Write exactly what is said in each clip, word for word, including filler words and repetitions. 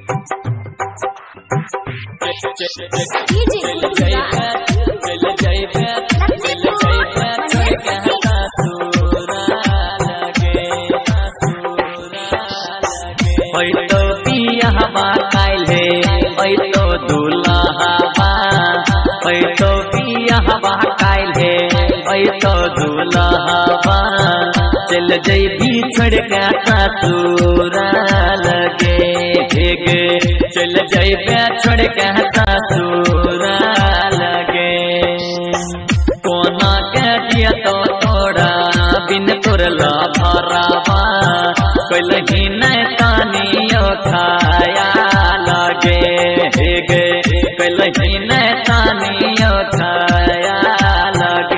तो बियाहवा काल्हे तो दुल्हावा तो बियाहवा काल्हे तो दुल्हावा चल जैबी छोड़ के ससुराल गे गे चल जैबे छोड़ के ससुराल गे कोना के दिया तो तोड़ा बिन तोरला भरावा कलही न तानियो खाया लगे गे कलही न तानियो खाया लगे।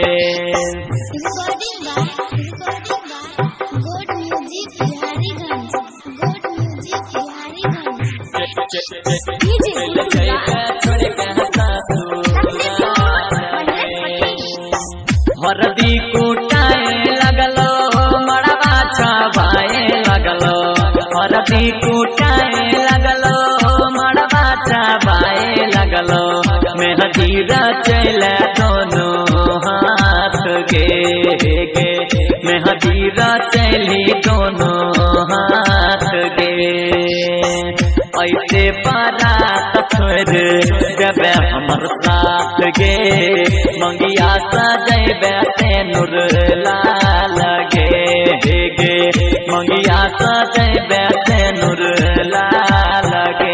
हरदी कुटाए लगलो मड़वा छाबाए लगलो हरदी कुटाए लगलो मड़वा छाबाए लगलो मेहदी रचैले दोनों हाथ गे गे मेहदी रचैली दोनों हाथ गे ऐसे बारात छोड़ जब हमर साथ गे मंगिया सजैबे से नूर लाल गे गे मंगिया सजैबे से नूर लाल गे।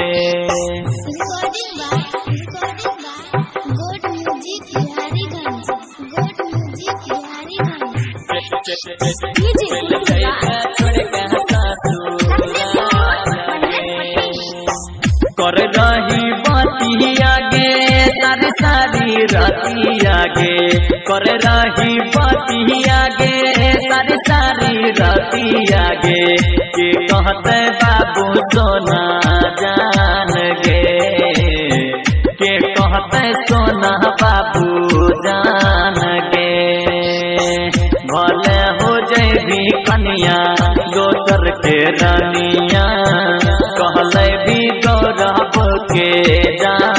कर रही बतिया गे सारी सारी रातिया गे कर रही बतिया गे सारी सारी रातिया गे के कहते बाबू सोना जान गे के कहते सोना बाबू जान गे भले हो जैबी कनिया दोसर के रानिया कहले भी गौरव के जान